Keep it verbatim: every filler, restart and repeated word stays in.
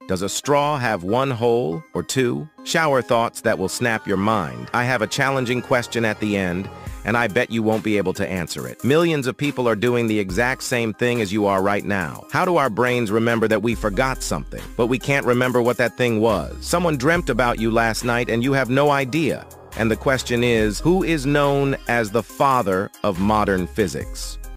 Does a straw have one hole or two? Shower thoughts that will snap your mind. I have a challenging question at the end, and I bet you won't be able to answer it. Millions of people are doing the exact same thing as you are right now. How do our brains remember that we forgot something, but we can't remember what that thing was? Someone dreamt about you last night and you have no idea. And the question is, who is known as the father of modern physics?